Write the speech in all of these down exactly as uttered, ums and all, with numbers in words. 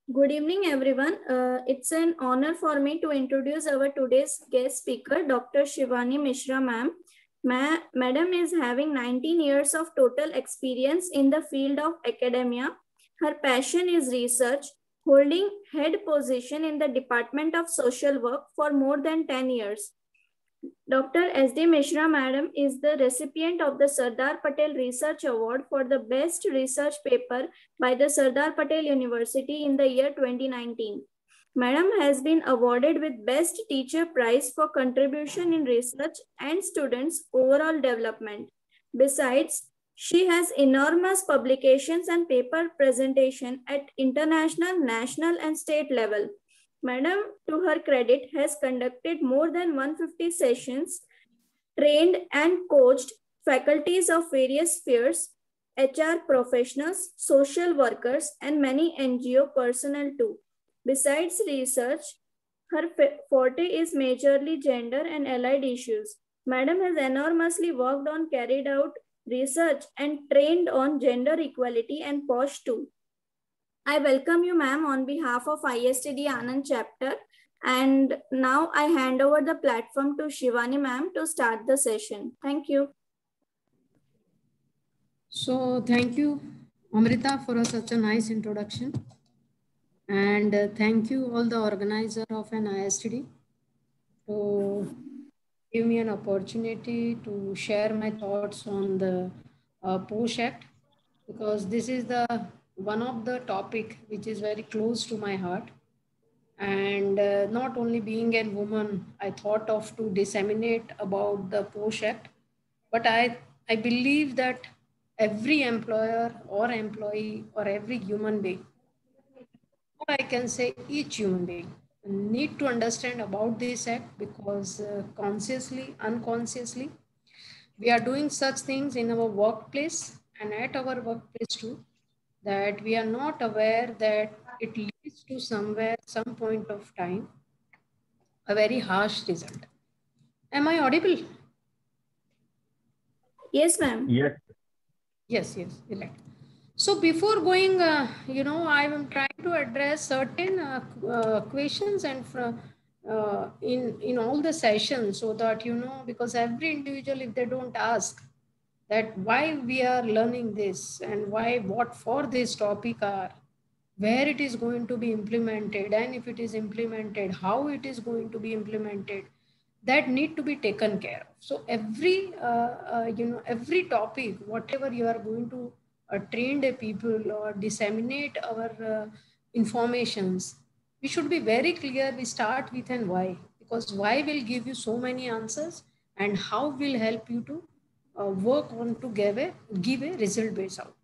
Good evening, everyone. Uh, it's an honor for me to introduce our today's guest speaker, Doctor Shivani Mishra, ma'am. Ma- Madam is having nineteen years of total experience in the field of academia. Her passion is research, holding head position in the Department of Social Work for more than ten years. Doctor S D Mishra Madam is the recipient of the Sardar Patel Research Award for the best research paper by the Sardar Patel University in the year twenty nineteen. Madam has been awarded with Best Teacher Prize for contribution in research and students' overall development. Besides, she has enormous publications and paper presentation at international, national, and state level. Madam, to her credit, has conducted more than one hundred fifty sessions, trained and coached faculties of various spheres, H R professionals, social workers, and many N G O personnel too. Besides research, her forte is majorly gender and allied issues. Madam has enormously worked on, carried out research, and trained on gender equality and POSH too. I welcome you, ma'am, on behalf of I S T D Anand chapter. And now I hand over the platform to Shivani, ma'am, to start the session. Thank you. So thank you, Amrita, for a, such a nice introduction. And uh, thank you all the organizer of an I S T D to give me an opportunity to share my thoughts on the uh, POSH Act, because this is the one of the topic which is very close to my heart. And uh, not only being a woman, I thought of to disseminate about the POSH Act, but I, I believe that every employer or employee or every human being, or I can say each human being, need to understand about this act, because uh, consciously, unconsciously, we are doing such things in our workplace and at our workplace too, that we are not aware that it leads to somewhere, some point of time, a very harsh result. Am I audible? Yes, ma'am. Yes. Yes, yes, right. So before going, uh, you know, I am trying to address certain uh, uh, questions and uh, in in all the sessions, so that, you know, because every individual, if they don't ask that why we are learning this and why, what for this topic are, where it is going to be implemented, and if it is implemented, how it is going to be implemented, that need to be taken care of. So every, uh, uh, you know, every topic, whatever you are going to uh, train the people or disseminate our uh, informations, we should be very clear. We start with an why, because why will give you so many answers, and how will help you to uh, work on to give a, give a result-based outcome.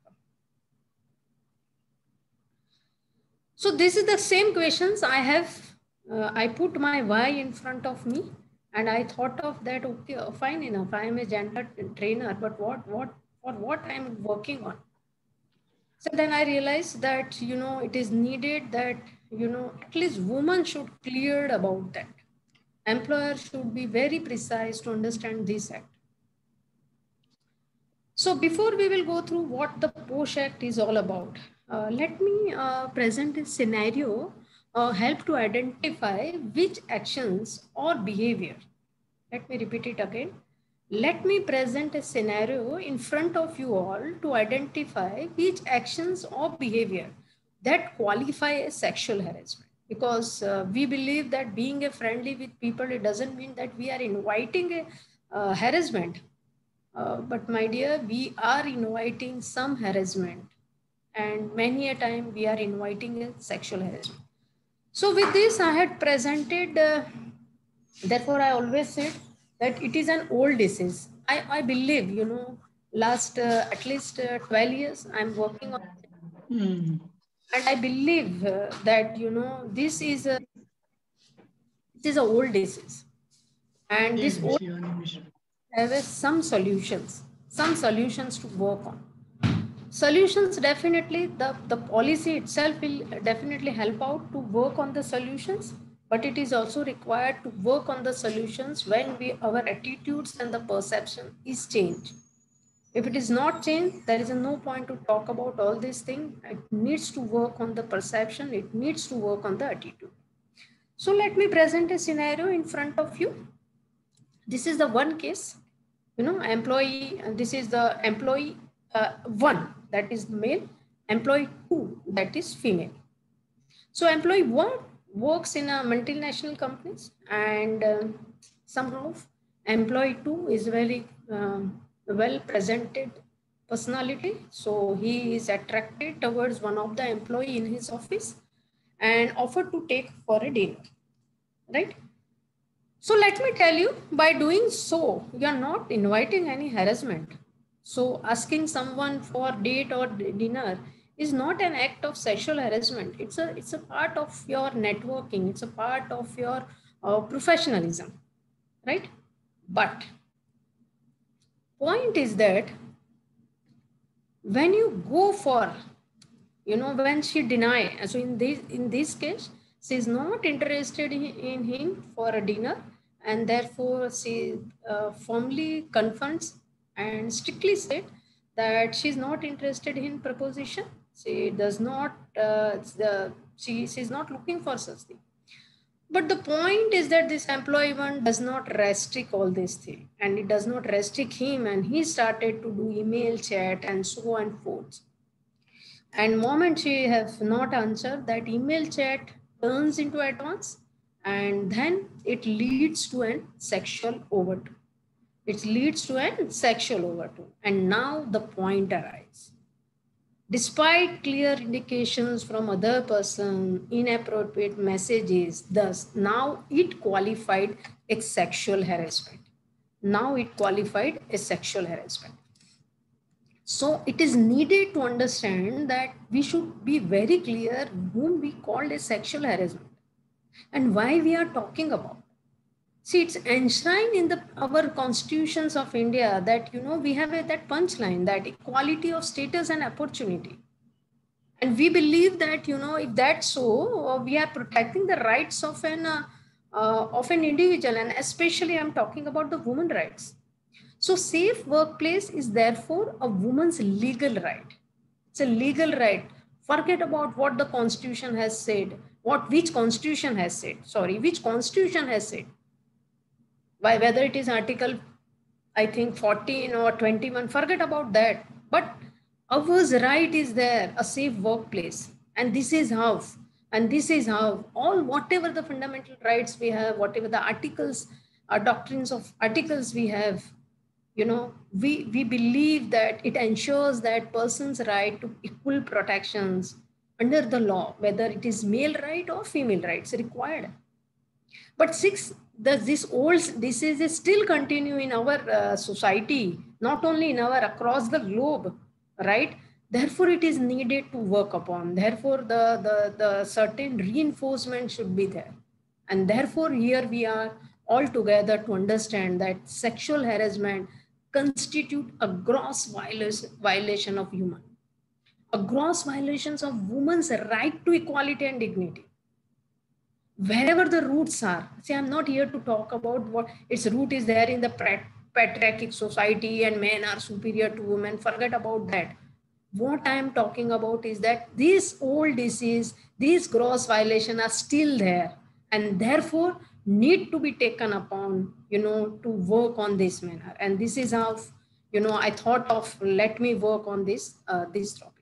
So this is the same questions I have, uh, I put my why in front of me, and I thought of that, okay, fine enough, I am a gender trainer, but what, what, for what I am working on? So then I realized that, you know, it is needed that, you know, at least women should clear about that. Employer should be very precise to understand this act. So before we will go through what the POSH Act is all about, uh, let me uh, present a scenario, uh, help to identify which actions or behavior. Let me repeat it again. Let me present a scenario in front of you all to identify which actions or behavior that qualify as sexual harassment. Because uh, we believe that being a friendly with people, it doesn't mean that we are inviting a uh, harassment. Uh, but my dear, we are inviting some harassment, and many a time we are inviting a sexual harassment. So with this, I had presented, uh, therefore I always said that it is an old disease. I, I believe, you know, last uh, at least uh, twelve years, I'm working on it. Mm. And I believe uh, that, you know, this is a, this is an old disease. And this old have some solutions, some solutions to work on. Solutions, definitely, the, the policy itself will definitely help out to work on the solutions, but it is also required to work on the solutions when we, our attitudes and the perception is changed. If it is not changed, there is no point to talk about all these things. It needs to work on the perception. It needs to work on the attitude. So let me present a scenario in front of you. This is the one case, you know, employee, this is the employee uh, one, that is male, employee two, that is female. So employee one works in a multinational companies, and um, somehow employee two is very um, well presented personality. So he is attracted towards one of the employee in his office and offered to take for a dinner, right? So let me tell you, by doing so, you are not inviting any harassment. So asking someone for date or dinner is not an act of sexual harassment. It's a, it's a part of your networking. It's a part of your uh, professionalism, right? But point is that when you go for, you know, when she deny, so in this, in this case, she is not interested in, in him for a dinner, and therefore she uh, firmly confronts and strictly said that she is not interested in proposition. She does not, uh, the, she, she is not looking for such thing. But the point is that this employee one does not restrict all these things, and it does not restrict him, and he started to do email chat and so on and forth. And moment she has not answered, that email chat turns into advance, and then it leads to a sexual overtone. It leads to a sexual overtone. And now the point arises. Despite clear indications from other person, inappropriate messages, thus now it qualified as sexual harassment. Now it qualified as sexual harassment. So it is needed to understand that we should be very clear whom we called as sexual harassment and why we are talking about. See, it's enshrined in the our constitutions of India that, you know, we have a, that punchline, that equality of status and opportunity. And we believe that, you know, if that's so, we are protecting the rights of an, uh, uh, of an individual, and especially I'm talking about the women rights. So safe workplace is therefore a woman's legal right. It's a legal right. Forget about what the constitution has said, what which constitution has said, sorry, which constitution has said. Why, whether it is article, I think fourteen or twenty-one, forget about that. But ours right is there, a safe workplace. And this is how, and this is how all whatever the fundamental rights we have, whatever the articles, uh, doctrines of articles we have, you know, we, we believe that it ensures that person's right to equal protections under the law, whether it is male right or female rights required. But six, the, this old diseases still continue in our uh, society, not only in our, across the globe, right? Therefore, it is needed to work upon. Therefore, the, the, the certain reinforcement should be there. And therefore, here we are all together to understand that sexual harassment constitute a gross violation of human, a gross violations of women's right to equality and dignity. Wherever the roots are, see, I'm not here to talk about what its root is there in the patriarchal society and men are superior to women. Forget about that. What I am talking about is that this old disease, these gross violations are still there, and therefore need to be taken upon, you know, to work on this manner. And this is how, you know, I thought of, let me work on this, uh, this topic.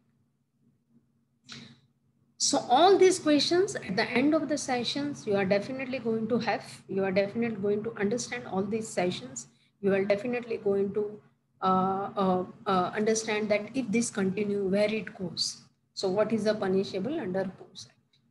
So all these questions at the end of the sessions, you are definitely going to have, you are definitely going to understand all these sessions. You are definitely going to uh, uh, uh, understand that if this continue, where it goes. So what is the punishable under POSE Act?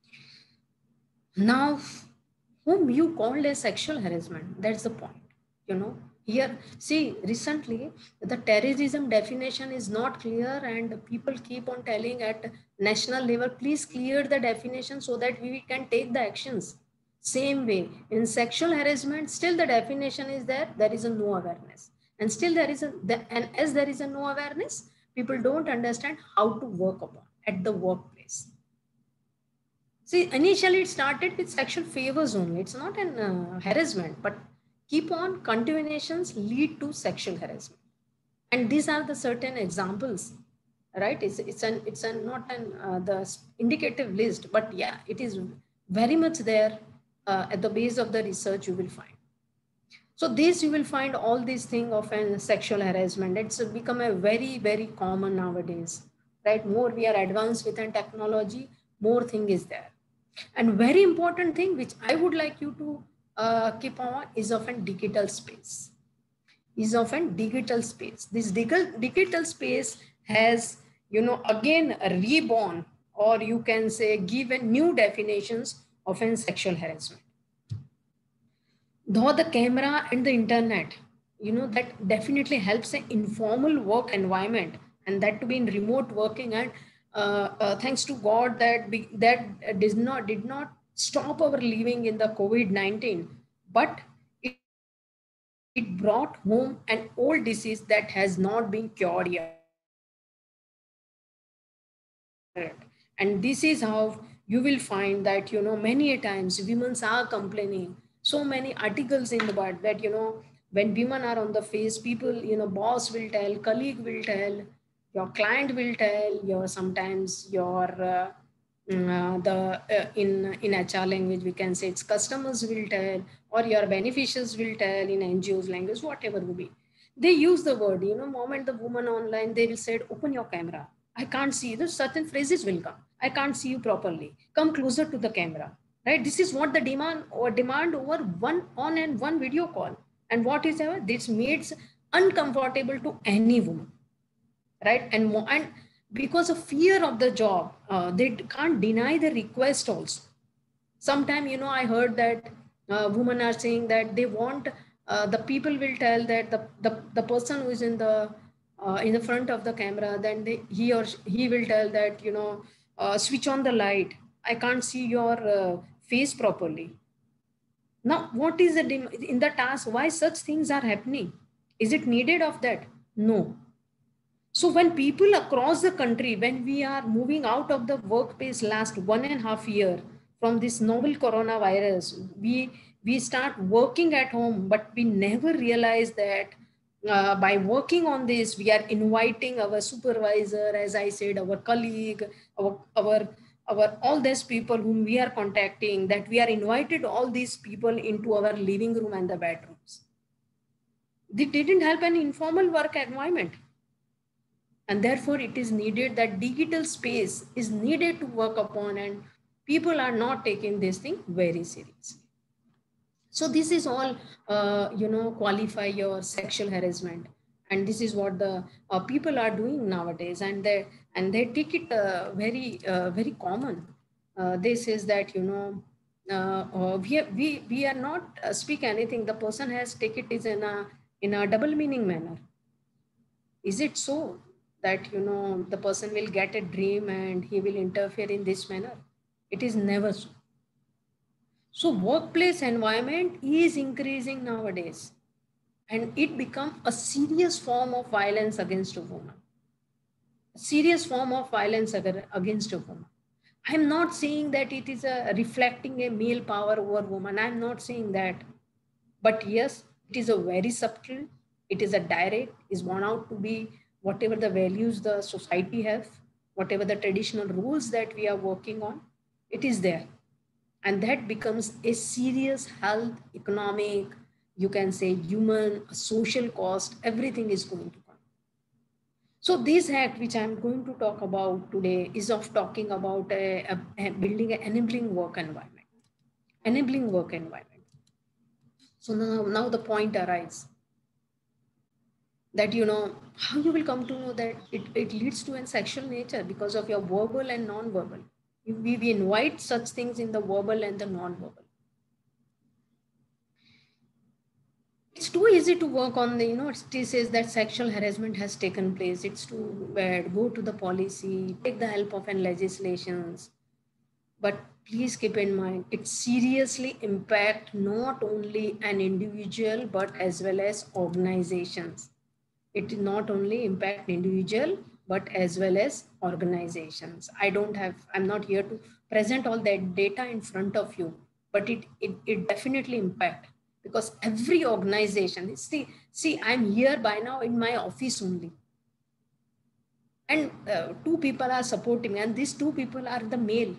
Now, whom you called as sexual harassment, that's the point, you know. Here, see, recently, the terrorism definition is not clear, and people keep on telling at national level, please clear the definition so that we can take the actions. Same way, in sexual harassment, still the definition is there, there is a no awareness. And still there is a, and as there is a no awareness, people don't understand how to work upon at the workplace. See, initially it started with sexual favors only. It's not an uh, harassment, but keep on continuations lead to sexual harassment. And these are the certain examples, right? It's, it's an, it's an, not an, uh, the indicative list, but yeah, it is very much there uh, at the base of the research you will find. So this you will find all these things of an sexual harassment. It's become a very, very common nowadays, right? More we are advanced with an technology, more thing is there. And very important thing which I would like you to uh, keep on is of a digital space. Is of a digital space. This digital, digital space has, you know, again reborn, or you can say given new definitions of an sexual harassment. Though the camera and the internet, you know, that definitely helps an informal work environment, and that to be in remote working. And uh, uh, thanks to God that be, that did not did not stop our living in the COVID nineteen, but it, it brought home an old disease that has not been cured yet. And this is how you will find that, you know, many a times women are complaining. So many articles in the world that, you know, when women are on the face, people, you know, boss will tell, colleague will tell, your client will tell, your sometimes your uh, uh, the uh, in in H R language we can say it's customers will tell, or your beneficiaries will tell in N G Os language, whatever will be. They use the word, you know, moment the woman online, they will say, open your camera. I can't see you. There's certain phrases will come. I can't see you properly. Come closer to the camera, right? This is what the demand or demand over one on and one video call. And what is ever this makes uncomfortable to any woman, right? And and because of fear of the job, uh, they can't deny the request also. Sometimes, you know, I heard that uh, women are saying that they want uh, the people will tell that the the, the person who is in the uh, in the front of the camera, then they, he or she, he will tell that, you know, uh, switch on the light. I can't see your uh, face properly. Now, what is the in the task? Why such things are happening? Is it needed of that? No. So when people across the country, when we are moving out of the workplace last one and a half year from this novel coronavirus, we we start working at home, but we never realize that uh, by working on this, we are inviting our supervisor, as I said, our colleague, our our our all these people whom we are contacting, that we are invited all these people into our living room and the bedrooms. They didn't help an informal work environment. And therefore, it is needed that digital space is needed to work upon, and people are not taking this thing very seriously. So this is all, uh, you know, qualify your sexual harassment. And this is what the uh, people are doing nowadays. And they, and they take it uh, very, uh, very common. Uh, this is that, you know, uh, uh, we, are, we, we are not uh, speak anything. The person has take it is in a, in a double meaning manner. Is it so that, you know, the person will get a dream and he will interfere in this manner? It is never so. So workplace environment is increasing nowadays, and it becomes a serious form of violence against a woman. A serious form of violence against a woman. I'm not saying that it is a reflecting a male power over woman. I'm not saying that. But yes, it is a very subtle, it is a direct, is born out to be whatever the values the society have, whatever the traditional rules that we are working on, it is there. And that becomes a serious health, economic, you can say human, social cost, everything is going to come. So this act which I'm going to talk about today is of talking about a, a, a building an enabling work environment. Enabling work environment. So now, now the point arises that, you know, how you will come to know that it, it leads to a sexual nature because of your verbal and non-verbal. We, we invite such things in the verbal and the non-verbal. It's too easy to work on the, you know, it says that sexual harassment has taken place. It's too bad. Go to the policy, take the help of an legislations. But please keep in mind, it seriously impact not only an individual, but as well as organizations. It not only impact individual, but as well as organizations. I don't have, I'm not here to present all that data in front of you, but it, it, it definitely impact. because every organization, see, see, I'm here by now in my office only. And uh, two people are supporting me, and these two people are the male.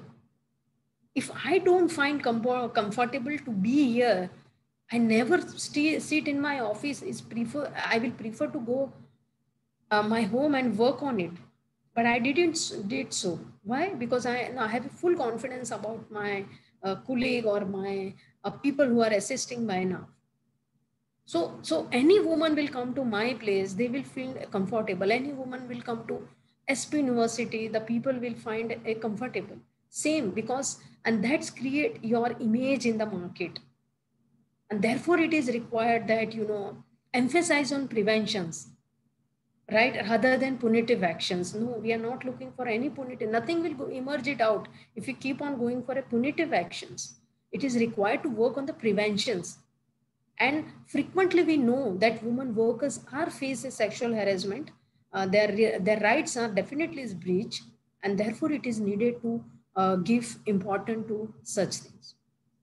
If I don't find com comfortable to be here, I never stay, sit in my office. Is prefer I will prefer to go uh, my home and work on it. But I didn't did so. Why? Because I, I have full confidence about my uh, colleague or my uh, people who are assisting by now. So, so any woman will come to my place, they will feel comfortable. Any woman will come to S P University, the people will find a comfortable. Same, because, and that's create your image in the market. And therefore it is required that, you know, emphasize on preventions, right? Rather than punitive actions. No, we are not looking for any punitive, nothing will go emerge it out if you keep on going for a punitive actions. It is required to work on the preventions. And frequently we know that women workers are facing sexual harassment. Uh, their, their rights are definitely is breached, and therefore it is needed to uh, give importance to such things.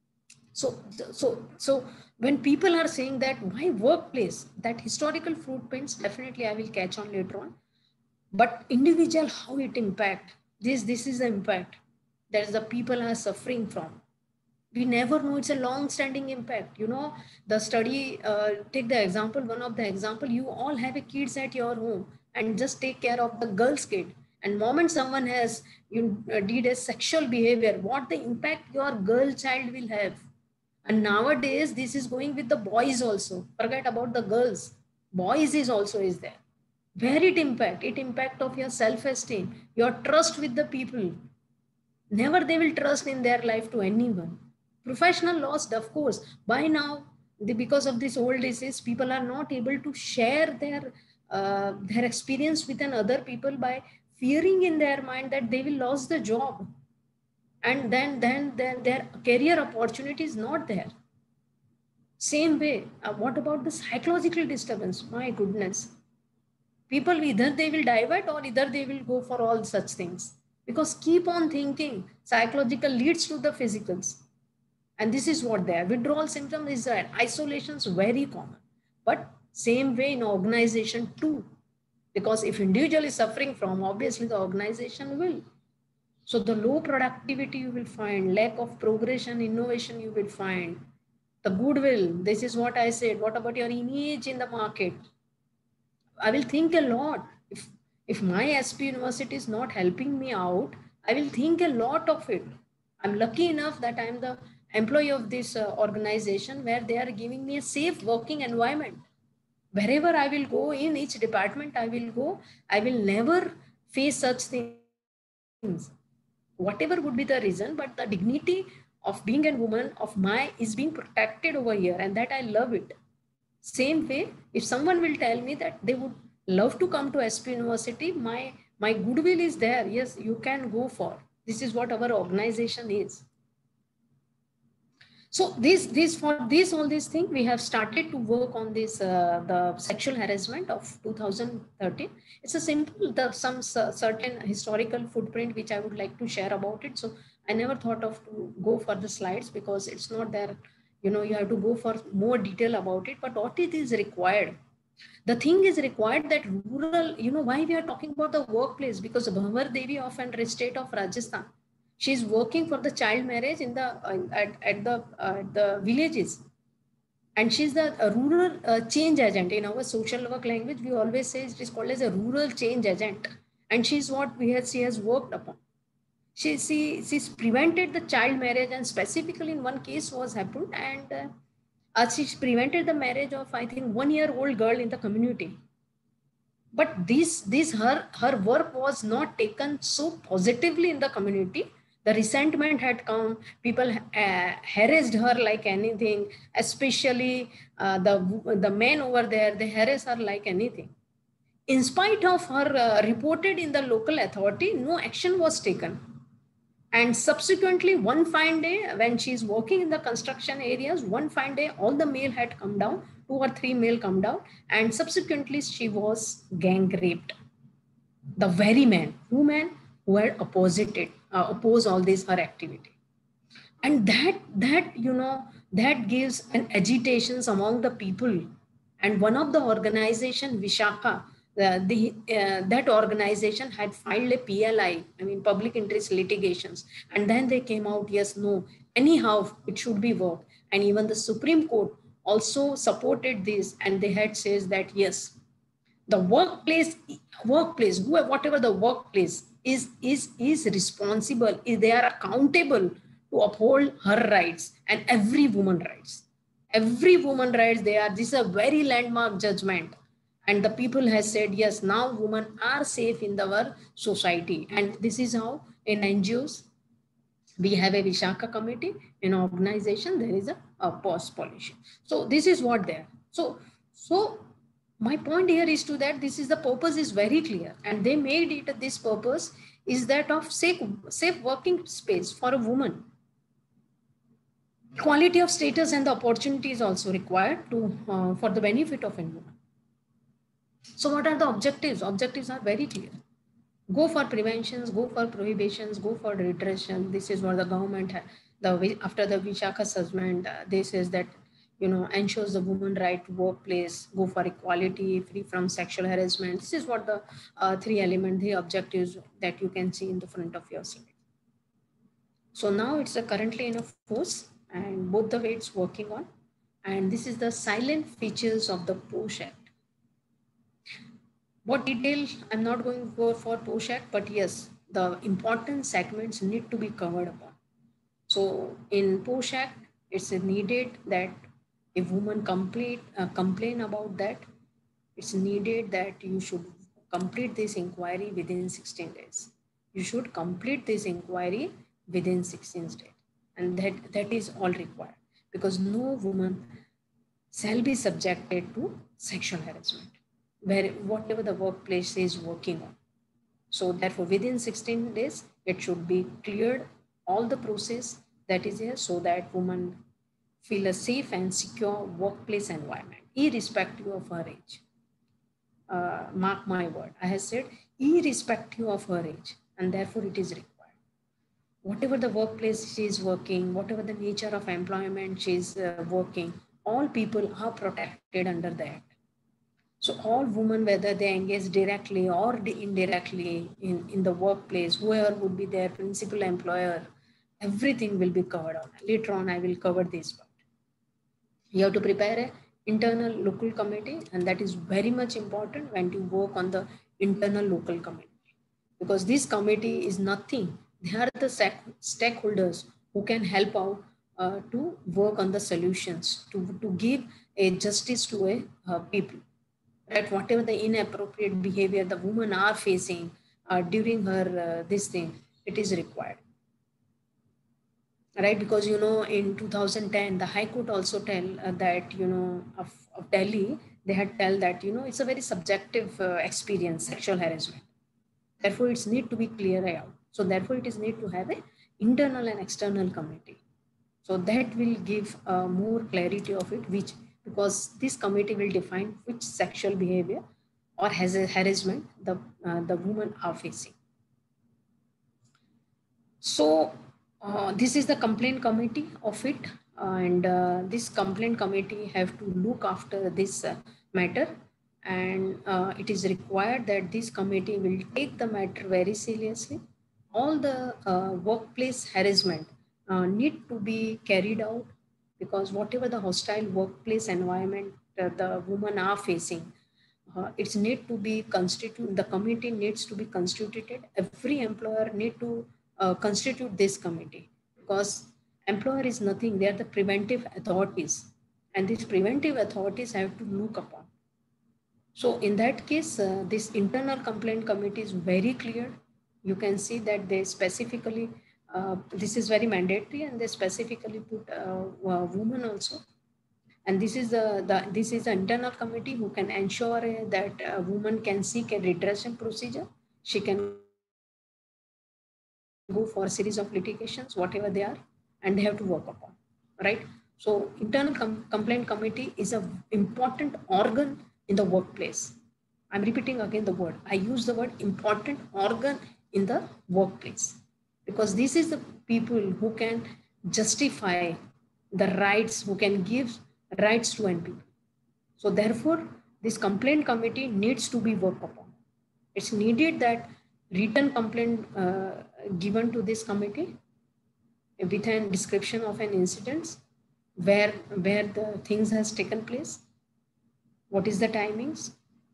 So, so, so when people are saying that why workplace, that historical footprints, definitely I will catch on later on. But individual, how it impact, this, this is the impact that the people are suffering from. We never know, it's a long-standing impact. You know, the study, uh, take the example, one of the example, you all have a kids at your home and just take care of the girl's kid. And moment someone has, you uh, did a sexual behavior, what the impact your girl child will have. And nowadays, this is going with the boys also. Forget about the girls. Boys is also is there. Where it impact? It impact of your self-esteem, your trust with the people. Never they will trust in their life to anyone. Professional loss, of course. By now, the, because of this old disease, people are not able to share their uh, their experience with another people by fearing in their mind that they will lose the job, and then then then their career opportunity is not there. Same way, uh, what about the psychological disturbance? My goodness, people either they will divert or either they will go for all such things, because keep on thinking psychological leads to the physicals. And this is what they are. Withdrawal symptom is that isolation is very common, but same way in organization too, because if individual is suffering from, obviously the organization will. So the low productivity you will find, lack of progression, innovation you will find, the goodwill, this is what I said. What about your image in the market? I will think a lot. If, if my S P University is not helping me out, I will think a lot of it. I'm lucky enough that I'm the employee of this uh, organization where they are giving me a safe working environment. Wherever I will go, in each department I will go, I will never face such things. Whatever would be the reason, but the dignity of being a woman of my is being protected over here, and that I love it. Same way, if someone will tell me that they would love to come to S P University, my, my goodwill is there. Yes, you can go for. This is what our organization is. So this, this for this, all these things, we have started to work on this, uh, the sexual harassment of two thousand thirteen. It's a simple, the, some certain historical footprint, which I would like to share about it. So I never thought of to go for the slides because it's not there. You know, you have to go for more detail about it, but what it is required. The thing is required that rural, you know, why we are talking about the workplace, because Bhavar Devi of an state of Rajasthan, she is working for the child marriage in the uh, at, at the uh, the villages, and she's the uh, rural uh, change agent. In our social work language, we always say it is called as a rural change agent, and she's what we have she has worked upon. She she she's prevented the child marriage, and specifically in one case was happened, and uh, uh, she prevented the marriage of, I think, one year old girl in the community. But this this her her work was not taken so positively in the community. The resentment had come, people uh, harassed her like anything, especially uh, the, the men over there, they harass her like anything. In spite of her uh, reported in the local authority, no action was taken. And subsequently, one fine day, when she's working in the construction areas, one fine day, all the male had come down, two or three male come down, and subsequently she was gang raped. The very man, who man who had opposed it, uh, oppose all this her activity. And that, that, you know, that gives an agitations among the people. And one of the organization, Vishaka, uh, the uh, that organization had filed a P L I, I mean public interest litigations, and then they came out, yes, no, anyhow it should be work. And even the Supreme Court also supported this, and they had says that yes, the workplace workplace whatever the workplace is is is responsible, is they are accountable to uphold her rights and every woman rights, every woman rights. They are, this is a very landmark judgment, and the people has said yes, now women are safe in our society. And this is how in N G Os we have a Vishaka committee. In organization there is a, a post policy. So this is what there. So so my point here is to that this is the purpose is very clear, and they made it, this purpose is that of safe, safe working space for a woman. Equality of status and the opportunity is also required to uh, for the benefit of a woman. So what are the objectives? Objectives are very clear. Go for preventions, go for prohibitions, go for redressal. This is what the government, the after the Vishaka judgment, uh, this is that, you know, ensures the woman right to workplace, go for equality, free from sexual harassment. This is what the uh, three element, the objectives that you can see in the front of your slide. So now it's uh, currently in a force, and both the way it's working on. And this is the silent features of the POSH Act. What detail I'm not going to go for POSH Act, but yes, the important segments need to be covered upon. So in POSH Act, it's needed that if women complete, uh, complain about that, it's needed that you should complete this inquiry within sixteen days. You should complete this inquiry within sixteen days. And that, that is all required, because no woman shall be subjected to sexual harassment, where whatever the workplace is working on. So therefore, within sixteen days, it should be cleared, all the process that is here, so that women feel a safe and secure workplace environment, irrespective of her age. Uh, mark my word, I have said irrespective of her age, and therefore it is required. Whatever the workplace she is working, whatever the nature of employment she is uh, working, all people are protected under the Act. So all women, whether they engage directly or indirectly in, in the workplace, whoever would be their principal employer, everything will be covered on. Later on, I will cover this part. You have to prepare an internal local committee, and that is very much important when you work on the internal local committee, because this committee is nothing. They are the stakeholders who can help out uh, to work on the solutions, to, to give a justice to a uh, people. Right, whatever the inappropriate behavior the women are facing uh, during her uh, this thing, it is required. Right, because you know in two thousand ten the High Court also tell uh, that you know of, of Delhi, they had tell that you know it's a very subjective uh, experience, sexual harassment. Therefore, it's need to be clear out. So therefore, it is need to have a internal and external committee. So that will give uh, more clarity of it, which because this committee will define which sexual behavior or has a harassment the, uh, the women are facing. So uh, this is the complaint committee of it, and uh, this complaint committee have to look after this uh, matter, and uh, it is required that this committee will take the matter very seriously. All the uh, workplace harassment uh, need to be carried out, because whatever the hostile workplace environment uh, the women are facing, uh, it's need to be constituted, the committee needs to be constituted. Every employer need to uh, constitute this committee, because employer is nothing, they are the preventive authorities, and these preventive authorities have to look upon. So in that case, uh, this internal complaint committee is very clear. You can see that they specifically Uh, this is very mandatory, and they specifically put uh, uh, women also. And this is the, the this is the internal committee who can ensure uh, that a woman can seek a redressal procedure. She can go for a series of litigations, whatever they are, and they have to work upon, right? So internal com complaint committee is an important organ in the workplace. I'm repeating again the word. I use the word important organ in the workplace, because this is the people who can justify the rights, who can give rights to N people. So therefore, this complaint committee needs to be worked upon. It's needed that written complaint uh, given to this committee with a description of an incident, where, where the things has taken place, what is the timings,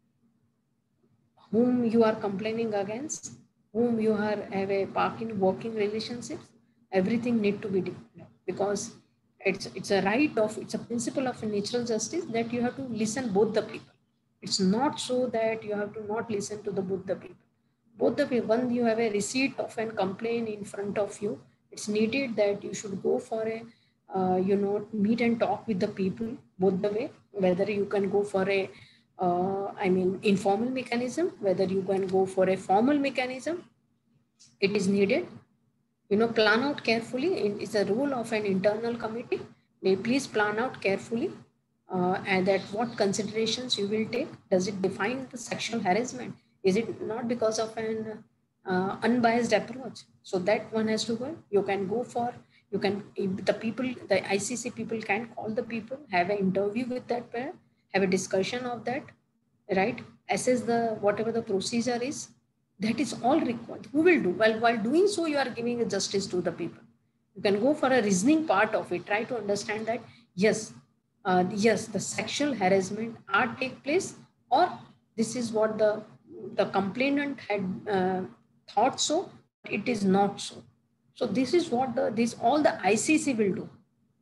whom you are complaining against, whom you are have a parking working relationships, everything need to be declared, because it's it's a right of, it's a principle of natural justice that you have to listen both the people. It's not so that you have to not listen to the both the people. Both the people, when you have a receipt of an complaint in front of you, it's needed that you should go for a uh, you know meet and talk with the people both the way, whether you can go for a uh, I mean informal mechanism, whether you can go for a formal mechanism. It is needed, you know plan out carefully. It's a rule of an internal committee. May please plan out carefully uh, and that what considerations you will take. Does it define the sexual harassment? Is it not because of an uh, unbiased approach? So that one has to go. You can go for, you can, the people, the I C C people can call the people, have an interview with that pair, have a discussion of that, right? Assess the, whatever the procedure is, that is all required. Who will do? Well, while doing so, you are giving a justice to the people. You can go for a reasoning part of it. Try to understand that, yes, uh, yes, the sexual harassment are take place, or this is what the, the complainant had uh, thought so, but it is not so. So this is what the, this all the I C C will do,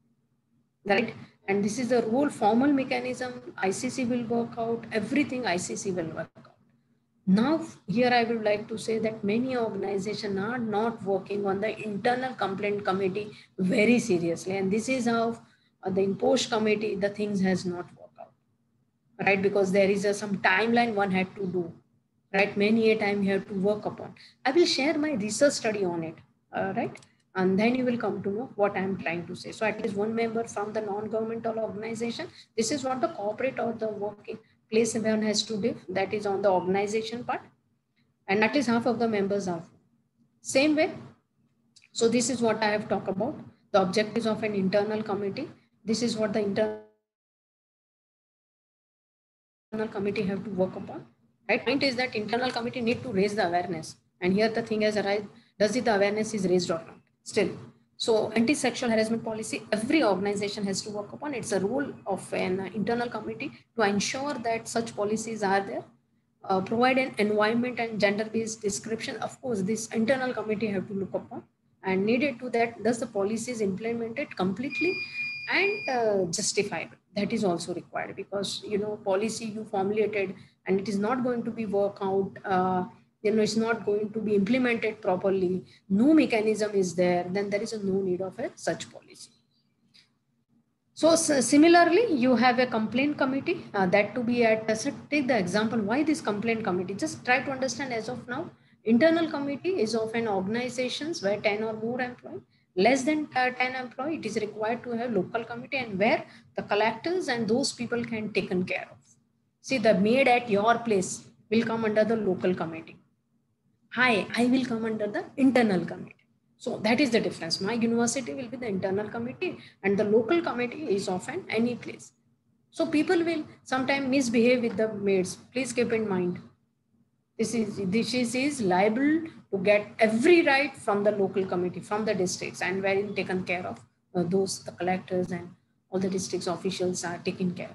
right? And this is the rule, formal mechanism, I C C will work out, everything I C C will work out. Now, here I would like to say that many organizations are not working on the internal complaint committee very seriously. And this is how uh, the imposed committee, the things has not worked out, right? Because there is a, some timeline one had to do, right? Many a time you have to work upon. I will share my research study on it, uh, right? And then you will come to know what I'm trying to say. So at least one member from the non-governmental organization, this is what the corporate or the working place one has to do, that is on the organization part, and at least half of the members are same way. So this is what I have talked about, the objectives of an internal committee. This is what the internal committee have to work upon, right? Point is that internal committee need to raise the awareness, and here the thing has arisen, does it the awareness is raised or not still? So anti-sexual harassment policy, every organization has to work upon. It's a role of an internal committee to ensure that such policies are there, uh, provide an environment and gender-based description. Of course, this internal committee have to look upon, and needed to that, does the policies implemented completely and uh, justifiable? That is also required, because, you know, policy you formulated and it is not going to be work out, uh, you know, it's not going to be implemented properly, no mechanism is there, then there is a no need of a such policy. So, so similarly, you have a complaint committee uh, that to be at, uh, take the example, why this complaint committee? Just try to understand as of now, internal committee is of an organizations where ten or more employees, less than uh, ten employees, it is required to have local committee, and where the collectors and those people can taken care of. See, the maid at your place will come under the local committee. Hi, I will come under the internal committee. So that is the difference. My university will be the internal committee and the local committee is often any place. So people will sometimes misbehave with the maids. Please keep in mind. This is, this is, is liable to get every right from the local committee, from the districts, and wherein taken care of. Uh, those, the collectors and all the districts officials are taken care of.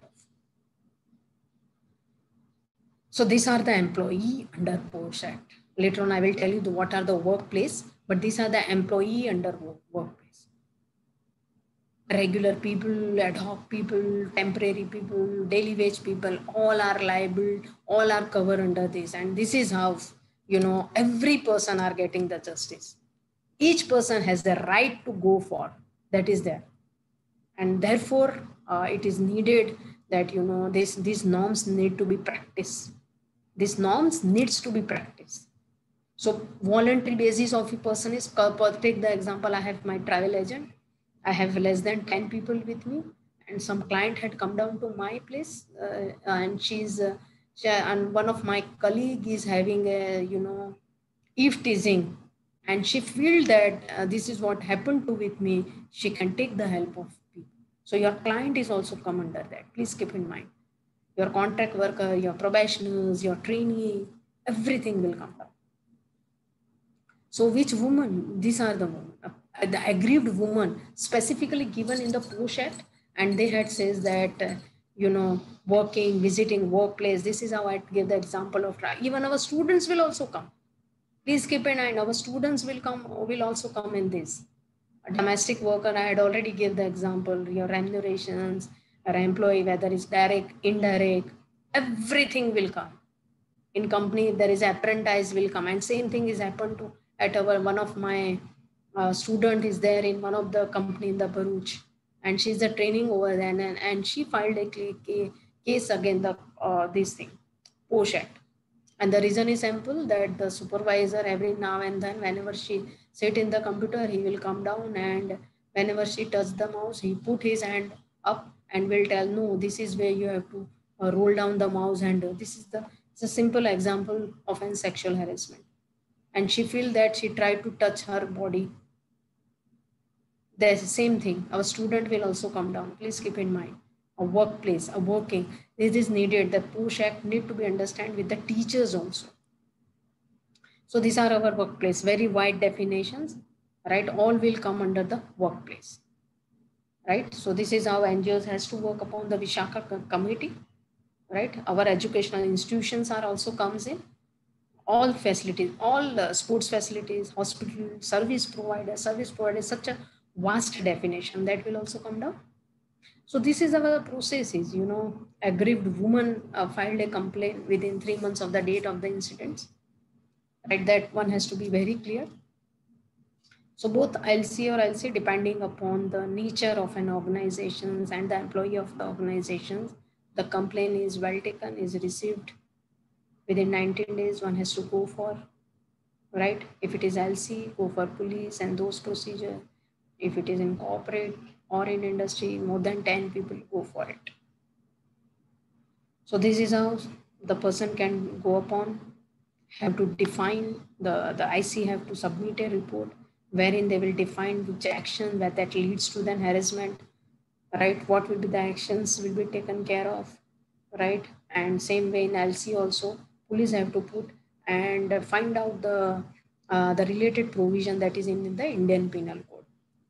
So these are the employee under Posh Act. Later on, I will tell you the, what are the workplace, but these are the employee under work, workplace. Regular people, ad hoc people, temporary people, daily wage people, all are liable, all are covered under this. And this is how, you know, every person are getting the justice. Each person has the right to go for, that is there. And therefore, uh, it is needed that, you know, this, these norms need to be practiced. These norms needs to be practiced. So voluntary basis of a person is, take the example, I have my travel agent. I have less than ten people with me, and some client had come down to my place uh, and she's, uh, she, and one of my colleague is having a, you know, eve teasing, and she feel that uh, this is what happened to with me. She can take the help of people. So your client is also come under that. Please keep in mind. Your contract worker, your probationers, your trainee, everything will come down. So which woman? These are the women. Uh, the aggrieved woman specifically given in the Posh Act, and they had says that, uh, you know, working, visiting workplace. This is how I give the example of, even our students will also come. Please keep in mind, our students will come, will also come in this. A domestic worker, I had already give the example, your remunerations, your employee, whether it's direct, indirect, everything will come. In company, if there is apprentice will come, and same thing is happened to at our, one of my uh, student is there in one of the company in the Bharuch, and she's a training over there, and, and she filed a case against the uh, this thing, Posh Act. And the reason is simple, that the supervisor every now and then, whenever she sit in the computer, he will come down, and whenever she touch the mouse, he put his hand up and will tell, no, this is where you have to uh, roll down the mouse, and uh, this is the, it's a simple example of an sexual harassment. And she feel that she tried to touch her body. There's the same thing. Our student will also come down. Please keep in mind, a workplace, a working, this is needed. The Posh Act need to be understood with the teachers also. So these are our workplace, very wide definitions, right? All will come under the workplace, right? So this is how N G Os has to work upon the Vishaka committee, right? Our educational institutions are also comes in. All facilities, all uh, sports facilities, hospital, service provider, service provider, such a vast definition that will also come down. So this is our processes, you know, aggrieved woman uh, filed a complaint within three months of the date of the incidents, right? That one has to be very clear. So both L C or L C, depending upon the nature of an organization and the employee of the organizations, the complaint is well taken, is received. Within nineteen days, one has to go for, right? If it is L C, go for police and those procedures. If it is in corporate or in industry, more than ten people go for it. So this is how the person can go upon, have to define, the, the I C have to submit a report wherein they will define which action that, that leads to then harassment, right? What will be the actions will be taken care of, right? And same way in L C also, police have to put and find out the uh, the related provision that is in the Indian Penal Code.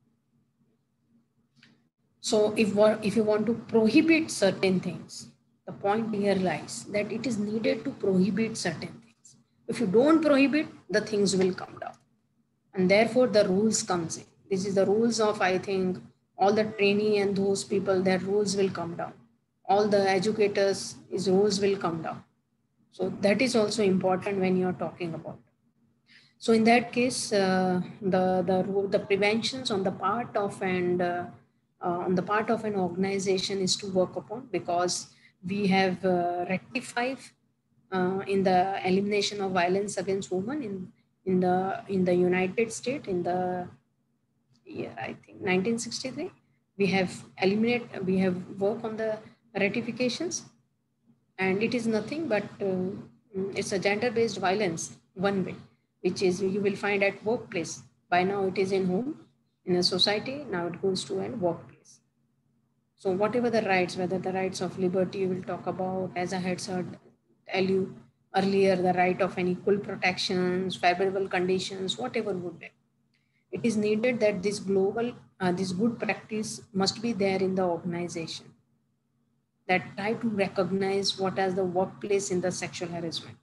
So if if you want to prohibit certain things, the point here lies that it is needed to prohibit certain things. If you don't prohibit, the things will come down, and therefore the rules comes in. This is the rules of, I think, all the trainee and those people, their rules will come down. All the educators, his rules will come down. So that is also important when you're talking about. So in that case, uh, the, the, the preventions on the part of and uh, uh, on the part of an organization is to work upon, because we have uh, rectified uh, in the elimination of violence against women in, in the in the United States in the year, I think, nineteen sixty-three. We have eliminate, we have worked on the ratifications, and it is nothing but uh, it's a gender-based violence one way, which is you will find at workplace. By now it is in home, in a society, now it goes to a workplace. So whatever the rights, whether the rights of liberty we will talk about, as I had said, tell you earlier, the right of an equal protections, favorable conditions, whatever would be. It is needed that this global, uh, this good practice must be there in the organization, that try to recognize what is the workplace in the sexual harassment.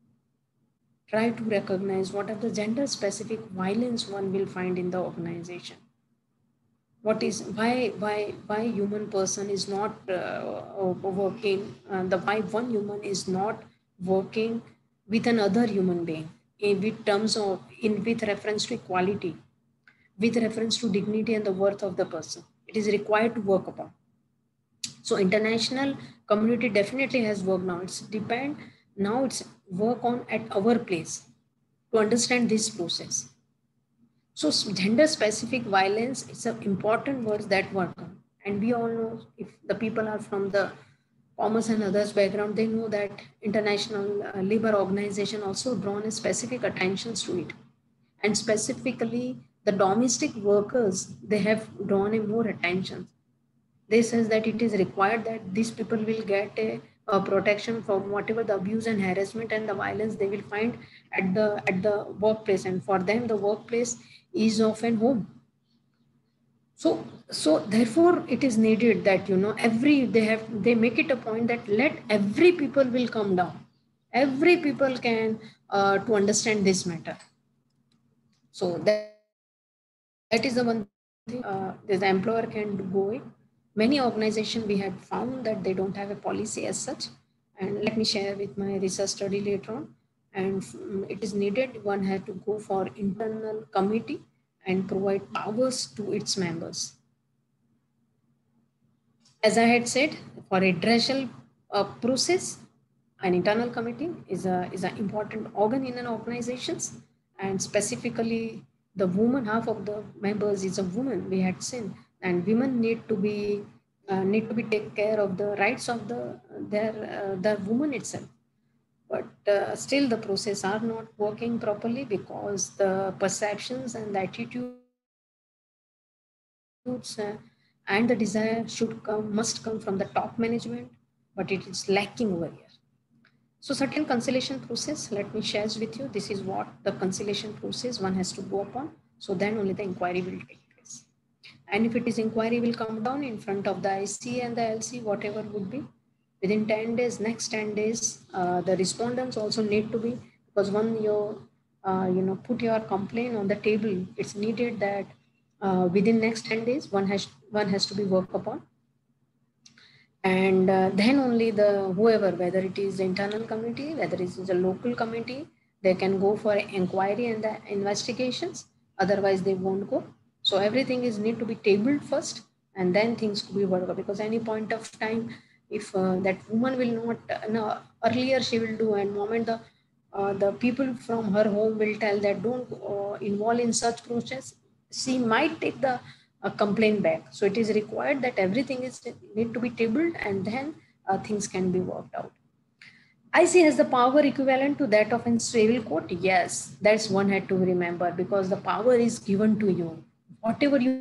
Try to recognize what are the gender specific violence one will find in the organization. What is, why, why, why human person is not uh, working, uh, the why one human is not working with another human being in with terms of, in with reference to equality, with reference to dignity and the worth of the person. It is required to work upon. So international community definitely has work now. It's depend, now it's work on at our place to understand this process. So gender specific violence is an important word that work on. And we all know, if the people are from the commerce and others background, they know that International uh, Labour Organization also drawn a specific attentions to it. And specifically the domestic workers, they have drawn a more attention. they says that it is required that these people will get a, a protection from whatever the abuse and harassment and the violence they will find at the at the workplace, and for them the workplace is often home. So so therefore it is needed that, you know, every they have they make it a point that let every people will come down, every people can uh, to understand this matter. So that, that is the one thing uh, the employer can go in. Many organizations we had found that they don't have a policy as such, and let me share with my research study later on. And mm, it is needed one has to go for internal committee and provide powers to its members. As I had said, for a redressal uh, process, an internal committee is a is an important organ in an organizations, and specifically the woman half of the members is a woman. We had seen, and women need to be uh, need to be take care of the rights of the their uh, the woman itself. But uh, still, the process are not working properly because the perceptions and the attitudes uh, and the desire should come must come from the top management, but it is lacking over here. So certain conciliation process, let me share with you. This is what the conciliation process one has to go upon. So then only the inquiry will take place. And if it is inquiry will come down in front of the I C and the L C, whatever would be, within ten days, next ten days, uh, the respondents also need to be, because when you, uh, you know, put your complaint on the table, it's needed that uh, within next ten days, one has, one has to be worked upon. And uh, then only the whoever, whether it is the internal committee, whether it is a local committee, they can go for inquiry and the investigations. Otherwise, they won't go. So everything is need to be tabled first, and then things to be worked out. Because any point of time, if uh, that woman will not, uh, no, earlier she will do, and moment the uh, the people from her home will tell that don't uh, involve in such process, she might take the a complaint back. So it is required that everything is need to be tabled, and then uh, things can be worked out. I C has the power equivalent to that of a civil court. Yes, that's one had to remember, because the power is given to you. Whatever you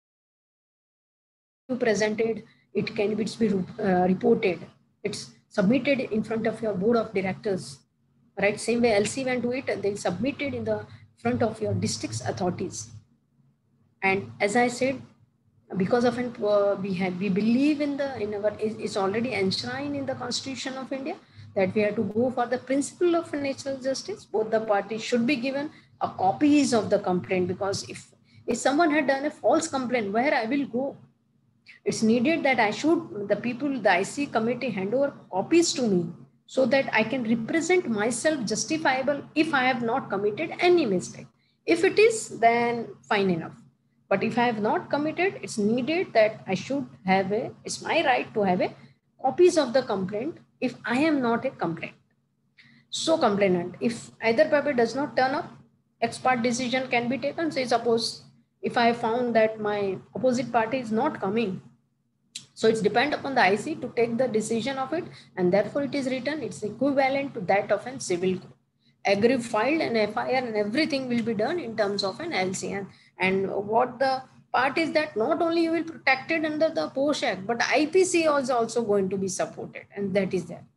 presented, it can be uh, reported. It's submitted in front of your board of directors. Right? Same way L C went to it, they submitted in the front of your district's authorities. And as I said, because of an, uh, we have we believe in the in our it's already enshrined in the Constitution of India that we have to go for the principle of natural justice. Both the parties should be given a copies of the complaint, because if if someone had done a false complaint, where I will go? It's needed that I should the people the I C committee hand over copies to me, so that I can represent myself justifiable if I have not committed any mistake. If it is, then fine enough. But if I have not committed, it's needed that I should have a, it's my right to have a copies of the complaint if I am not a complainant. So complainant, if either party does not turn up, ex parte decision can be taken. Say suppose if I found that my opposite party is not coming, so it's depend upon the I C to take the decision of it, and therefore it is written, it's equivalent to that of an civil court. Agree filed an F I R and everything will be done in terms of an L C. And, and what the part is that not only you will protected under the POSH Act, but I P C is also going to be supported, and that is there.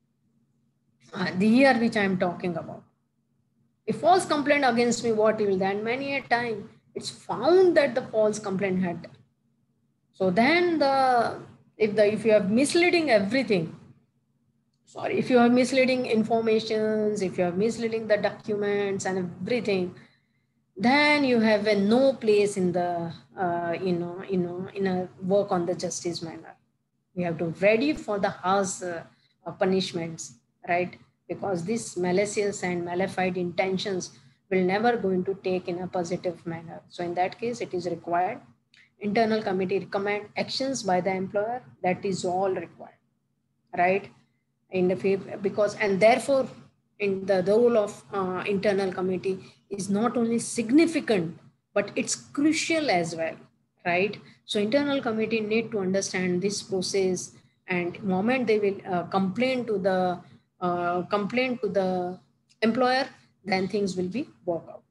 Uh, the year which I am talking about. A false complaint against me, what will then? Many a time it's found that the false complaint had. So then the if the if you have misleading everything, sorry, if you are misleading informations, if you are misleading the documents and everything, then you have a no place in the uh, you know you know in a work on the justice manner. We have to ready for the harsh uh, punishments, right? Because this malicious and malefied intentions will never going to take in a positive manner. So in that case, it is required. Internal committee recommend actions by the employer. That is all required, right? In the favor, because and therefore, in the, the role of uh, internal committee is not only significant, but it's crucial as well, right? So internal committee need to understand this process, and moment they will uh, complain to the uh, complain to the employer, then things will be worked out.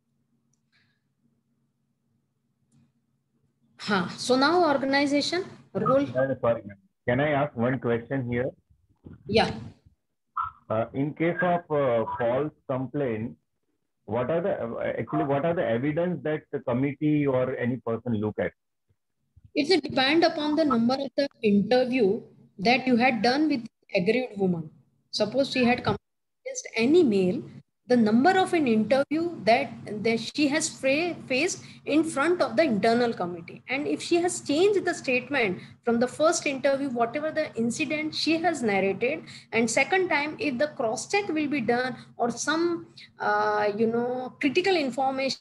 Huh. So now organization, role. Uh, sorry, can I ask one question here? Yeah. Uh, in case of uh, false complaint, what are the uh, actually what are the evidence that the committee or any person look at? It's a depend upon the number of the interview that you had done with the aggrieved woman. Suppose she had come against any male, the number of an interview that, that she has fra- faced in front of the internal committee. And if she has changed the statement from the first interview, whatever the incident she has narrated, and second time, if the cross check will be done or some, uh, you know, critical information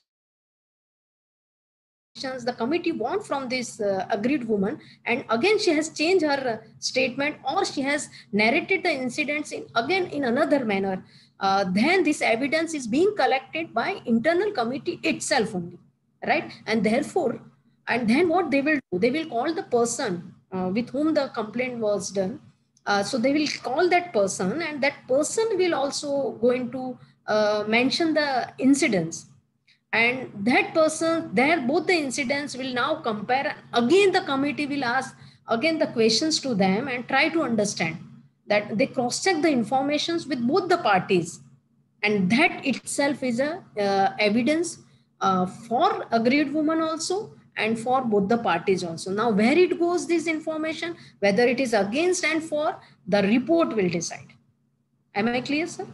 the committee want from this uh, agreed woman, and again she has changed her uh, statement or she has narrated the incidents in again in another manner, uh, then this evidence is being collected by internal committee itself only, right? And therefore, and then what they will do, they will call the person uh, with whom the complaint was done. Uh, so they will call that person, and that person will also going to uh, mention the incidents, and that person there both the incidents will now compare. Again the committee will ask again the questions to them and try to understand that they cross check the informations with both the parties, and that itself is a uh, evidence uh, for agreed woman also and for both the parties also. Now where it goes, this information, whether it is against and for, the report will decide. Am I clear, sir?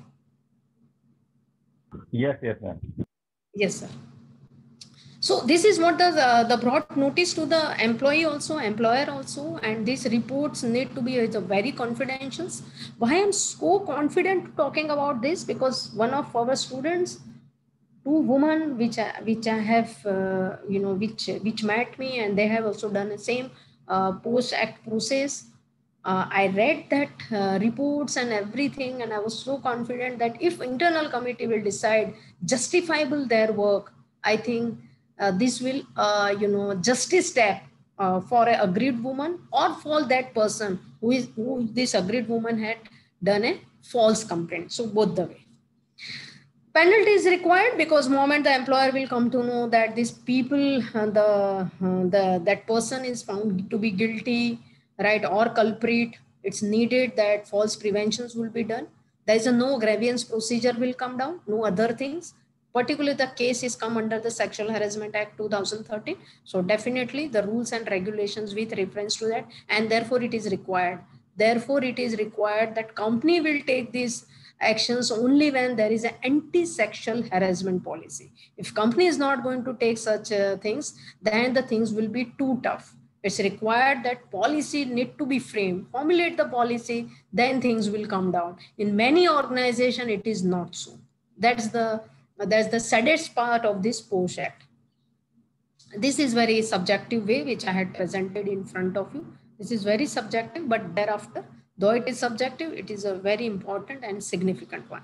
Yes, yes, ma'am. Yes, sir. So this is what the, uh, the broad notice to the employee also, employer also, and these reports need to be uh, very confidential. Why I'm so confident talking about this? Because one of our students, two women which I, which I have, uh, you know, which which met me, and they have also done the same uh, post-act process. Uh, I read that uh, reports and everything, and I was so confident that if internal committee will decide justifiable their work, I think uh, this will, uh, you know, justice step uh, for a agreed woman or for that person who is who this agreed woman had done a false complaint. So both the way. Penalty is required because moment the employer will come to know that these people, uh, the, uh, the that person is found to be guilty, right, or culprit, it's needed that false preventions will be done. There is a no grievance procedure will come down, no other things. Particularly the case is come under the Sexual Harassment Act two thousand thirteen. So definitely the rules and regulations with reference to that, and therefore it is required. Therefore it is required that company will take this actions only when there is an anti-sexual harassment policy. If company is not going to take such uh, things, then the things will be too tough. It's required that policy need to be framed, formulate the policy, then things will come down. In many organizations, it is not so. That's the that's the saddest part of this POSH Act. This is very subjective way which I had presented in front of you. This is very subjective, but thereafter, though it is subjective, it is a very important and significant one.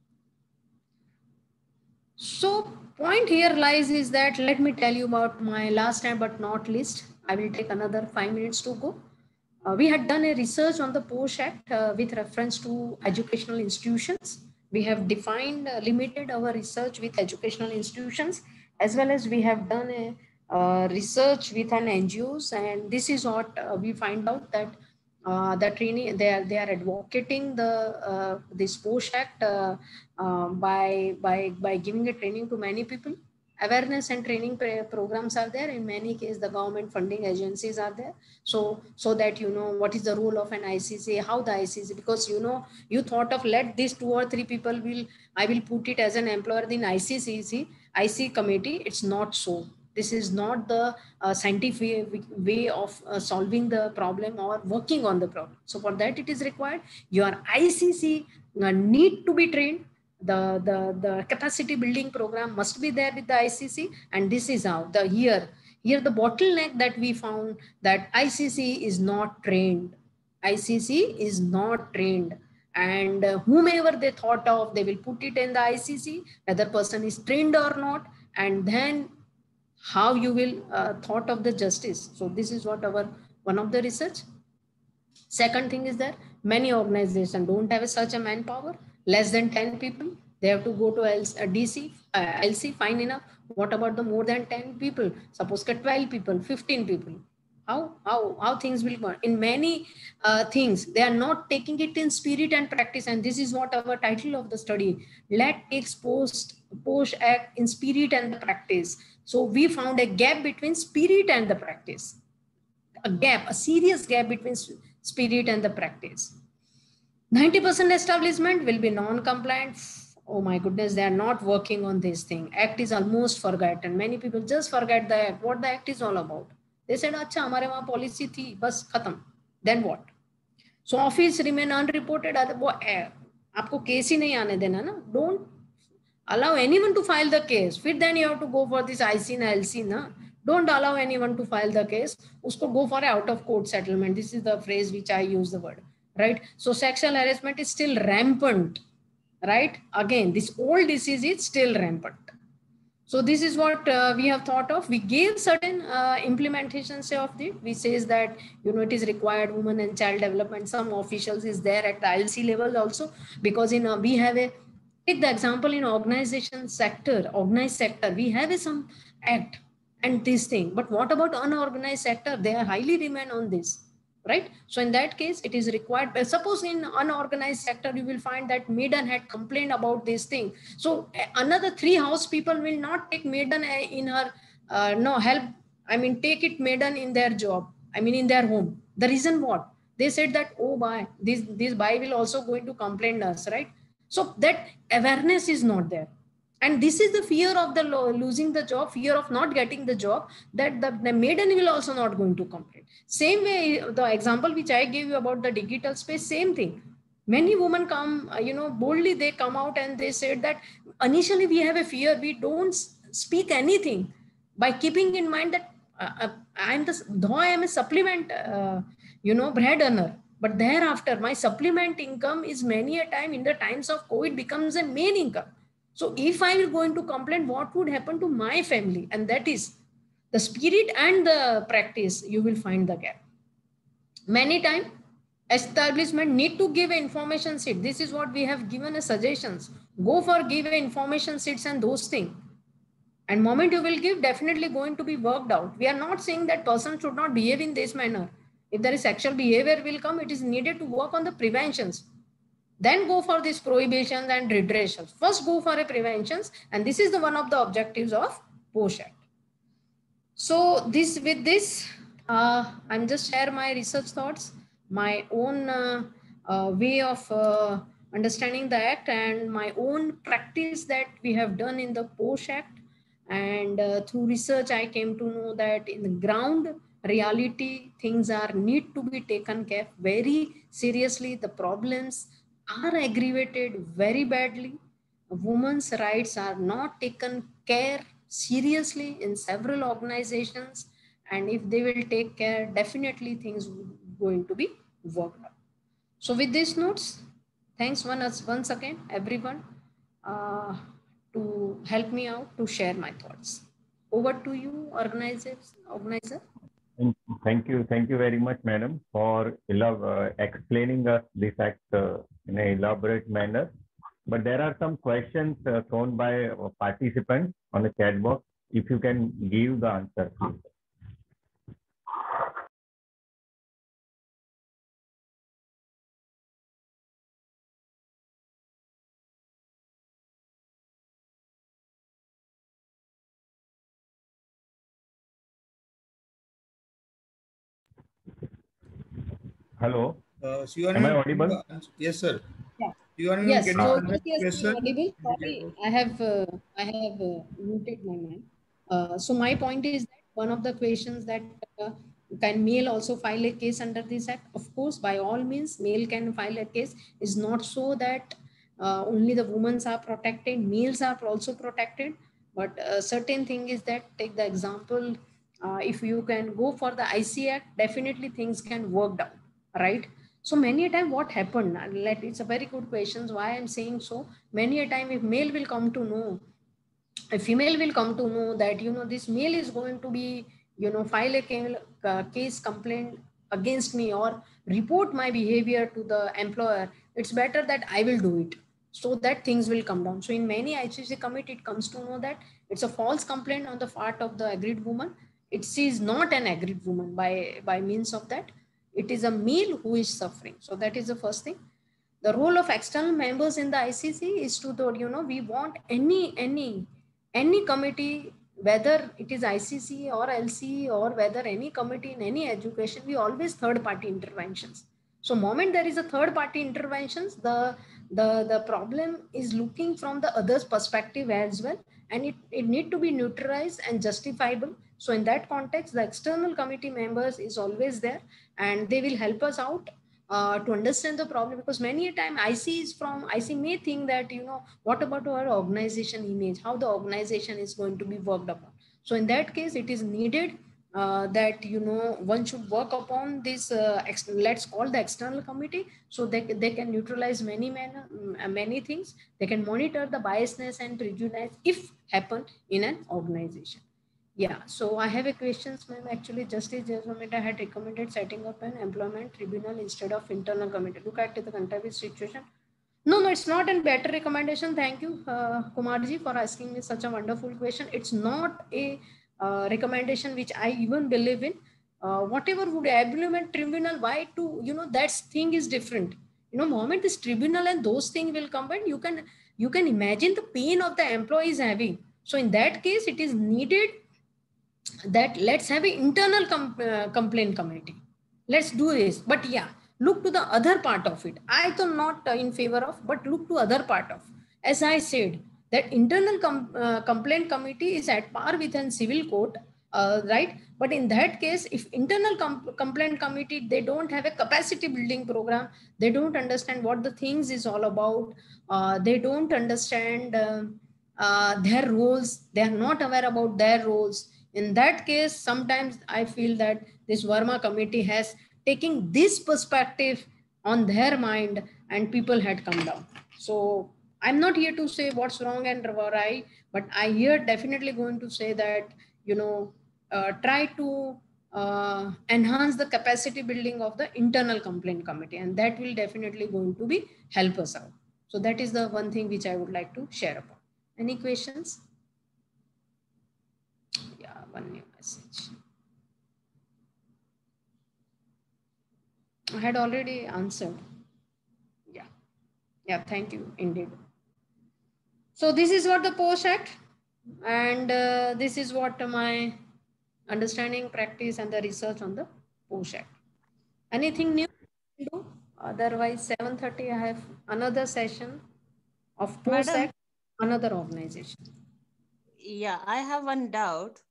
So point here lies is that, let me tell you about my last time but not least. I will take another five minutes to go. Uh, we had done a research on the POSH Act uh, with reference to educational institutions. We have defined, uh, limited our research with educational institutions, as well as we have done a uh, research with an N G Os. And this is what uh, we find out that uh, the training, they are, they are advocating the uh, this POSH Act uh, uh, by, by, by giving a training to many people. Awareness and training programs are there. In many cases, the government funding agencies are there. So, so that you know what is the role of an I C C, how the I C C, because you know, you thought of let these two or three people will, I will put it as an employer in I C C, I C committee. It's not so. This is not the uh, scientific way of uh, solving the problem or working on the problem. So for that, it is required. Your I C C uh, need to be trained. The, the, the capacity building program must be there with the I C C, and this is how the here, here the bottleneck that we found, that I C C is not trained. I C C is not trained, and uh, whomever they thought of, they will put it in the I C C, whether person is trained or not, and then how you will uh, thought of the justice. So this is what our one of the research. Second thing is that many organizations don't have such a manpower, less than ten people. They have to go to a D C, uh, L C, fine enough. What about the more than ten people? Suppose twelve people, fifteen people. How, how, how things will go. In many uh, things, they are not taking it in spirit and practice. And this is what our title of the study, let takes post, post act in spirit and the practice. So we found a gap between spirit and the practice, a gap, a serious gap between spirit and the practice. ninety percent establishment will be non-compliant. Oh my goodness, they are not working on this thing. Act is almost forgotten. Many people just forget the act, what the act is all about. They said, अच्छा हमारे वहाँ policy थी, बस खत्म. Then what? So office remain unreported. वो आपको case ही नहीं आने देना ना. Don't allow anyone to file the case. फिर then you have to go for this I C na L C na. Don't allow anyone to file the case. Usko go for a out of court settlement. This is the phrase which I use the word, right? So sexual harassment is still rampant, right? Again, this old disease is still rampant. So this is what uh, we have thought of. We gave certain uh, implementations of it. We says that, you know, it is required women and child development. Some officials is there at the I L C level also, because in uh, we have a, take the example in organization sector, organized sector, we have a, some act and this thing. But what about unorganized sector? They are highly remain on this, right? So in that case, it is required. But suppose in unorganized sector, you will find that maiden had complained about this thing. So another three house people will not take maiden in her, uh, no help. I mean, take it maiden in their job. I mean, in their home. The reason what? They said that, oh, bye, this, this bye will also going to complain us, right? So that awareness is not there. And this is the fear of the losing the job, fear of not getting the job, that the, the maiden will also not going to complain. Same way, the example which I gave you about the digital space, same thing. Many women come, you know, boldly they come out and they said that initially we have a fear, we don't speak anything, by keeping in mind that uh, I'm the, though I am a supplement, uh, you know, bread earner, but thereafter my supplement income is many a time in the times of COVID becomes a main income. So if I will going to complain, what would happen to my family? And that is the spirit and the practice, you will find the gap. Many times, establishment need to give information sheet. This is what we have given as suggestions. Go for give information sheets and those things. And moment you will give, definitely going to be worked out. We are not saying that person should not behave in this manner. If there is sexual behavior will come, it is needed to work on the preventions. Then go for these prohibitions and redressals. First go for a preventions, and this is the one of the objectives of POSH Act. So this with this, uh, I'm just share my research thoughts, my own uh, uh, way of uh, understanding the act, and my own practice that we have done in the POSH Act. And uh, through research, I came to know that in the ground reality, things are need to be taken care very seriously. The problems are aggravated very badly. Women's rights are not taken care seriously in several organizations, and if they will take care, definitely things are going to be worked out. So with these notes, thanks once, once again, everyone, uh, to help me out to share my thoughts. Over to you, organizers, organizer. Thank you. Thank you very much, madam, for uh, explaining us this act uh, in an elaborate manner. But there are some questions uh, thrown by participants on the chat box. If you can give the answer, please. Hello. Uh, so you are Am I audible? Yes, sir. Yeah. You are yes. So yes, sir. Audible. Sorry, I have uh, I have uh, muted my mind. Uh, so my point is that one of the questions that uh, can male also file a case under this act? Of course, by all means, male can file a case. It's not so that uh, only the women are protected, males are also protected. But a certain thing is that, take the example, uh, if you can go for the I C Act, definitely things can work out. Right? So many a time what happened, let it's a very good question, why I'm saying so. Many a time if male will come to know, a female will come to know that, you know, this male is going to be, you know, file a case complaint against me or report my behavior to the employer, it's better that I will do it, so that things will come down. So in many I C C committee, it comes to know that it's a false complaint on the part of the agreed woman. It she is not an agreed woman by, by means of that. It is a male who is suffering. So that is the first thing. The role of external members in the I C C is to, the, you know, we want any, any, any committee, whether it is I C C or L C or whether any committee in any education, we always third party interventions. So moment there is a third party interventions, the, the, the problem is looking from the other's perspective as well. And it, it need to be neutralized and justifiable. So in that context, the external committee members is always there and they will help us out uh, to understand the problem, because many a time I C is from, I C may think that, you know, what about our organization image, how the organization is going to be worked upon. So in that case, it is needed uh, that, you know, one should work upon this, uh, let's call the external committee, so they, they can neutralize many, many, many things. They can monitor the biasness and prejudice if happen in an organization. Yeah, so I have a question, ma'am. Actually, Justice Jasmita had recommended setting up an employment tribunal instead of internal committee. Look at the country situation. No, no, it's not a better recommendation. Thank you, uh, Kumarji, for asking me such a wonderful question. It's not a uh, recommendation which I even believe in. Uh, whatever would employment tribunal, why to, you know, that thing is different. You know, moment this tribunal and those things will combine, you can, you can imagine the pain of the employees having. So in that case, it is needed that let's have an internal com uh, complaint committee. Let's do this. But yeah, look to the other part of it. I am not uh, in favor of, but look to other part of. As I said, that internal com uh, complaint committee is at par with a civil court, uh, right? But in that case, if internal com complaint committee, they don't have a capacity building program, they don't understand what the things is all about, uh, they don't understand uh, uh, their roles, they are not aware about their roles. In that case, sometimes I feel that this Verma committee has taken this perspective on their mind and people had come down. So I'm not here to say what's wrong and right, but I here definitely going to say that, you know, uh, try to uh, enhance the capacity building of the internal complaint committee, and that will definitely going to be help us out. So that is the one thing which I would like to share upon. Any questions? Yeah, one new message. I had already answered. Yeah, yeah, thank you indeed. So this is what the Posh Act, and uh, this is what my understanding, practice, and the research on the Posh Act. Anything new to do? Otherwise, seven thirty I have another session of Posh Madam, Act, another organization. Yeah, I have one doubt.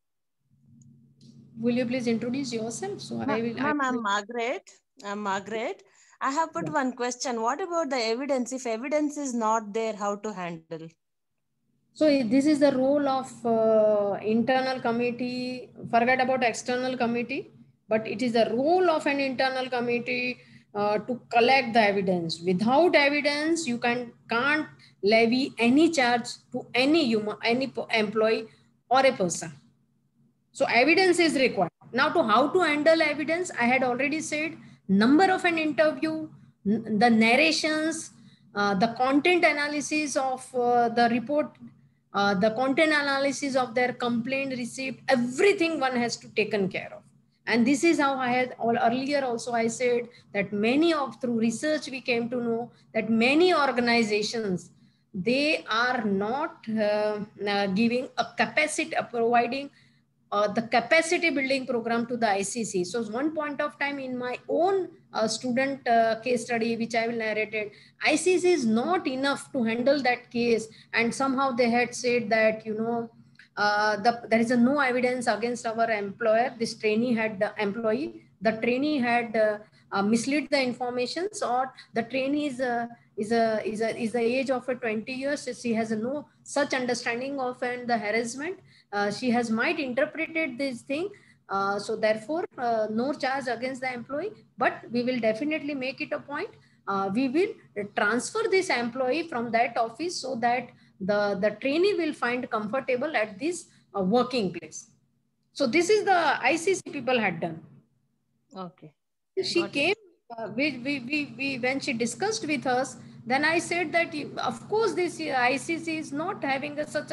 Will you please introduce yourself? So Ma I will. Ma'am, I'm Margaret. I'm Margaret. I have put yeah. one question. What about the evidence? If evidence is not there, how to handle? So this is the role of uh, internal committee. Forget about external committee, but it is the role of an internal committee uh, to collect the evidence. Without evidence, you can can't levy any charge to any human, any employee or a person. So evidence is required. Now to how to handle evidence, I had already said number of an interview, the narrations, uh, the content analysis of uh, the report, uh, the content analysis of their complaint received, everything one has to taken care of. And this is how I had all earlier also I said that many of through research we came to know that many organizations, they are not uh, uh, giving a capacity, uh, providing Uh, the capacity building program to the I C C. So one point of time in my own uh, student uh, case study, which I will narrate, I C C is not enough to handle that case. And somehow they had said that, you know, uh, the, there is a no evidence against our employer. This trainee had the employee, the trainee had uh, uh, misled the information, or the trainee is a, is a, is a, is the age of a twenty years. So she has a no such understanding of and the harassment. Uh, she has might interpreted this thing. Uh, so therefore, uh, no charge against the employee, but we will definitely make it a point. Uh, we will transfer this employee from that office so that the, the trainee will find comfortable at this uh, working place. So this is the I C C people had done. Okay. She Got came, uh, we, we, we, we, when she discussed with us, then I said that, of course, this I C C is not having a, such a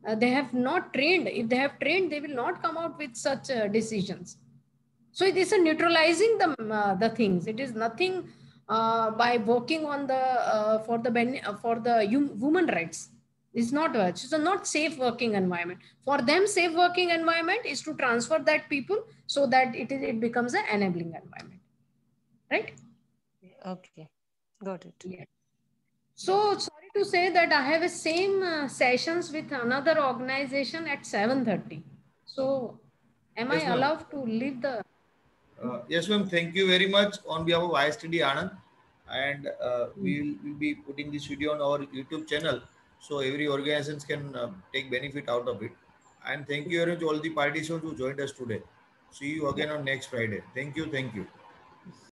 Uh, they have not trained. If they have trained, they will not come out with such uh, decisions. So it is a neutralizing the, uh, the things. It is nothing uh, by working on the, uh, for the, uh, for the hum, women rights. It's not, uh, it's a not safe working environment. For them, safe working environment is to transfer that people so that it, is, it becomes an enabling environment. Right? Okay, got it. Yeah. So sorry to say that I have a same uh, sessions with another organization at seven thirty. So am Yes, I allowed to leave the... Uh, yes, ma'am. Thank you very much on behalf of I S T D Anand. And uh, we will we'll be putting this video on our YouTube channel, so every organization can uh, take benefit out of it. And thank you very much all the participants who joined us today. See you again on next Friday. Thank you. Thank you.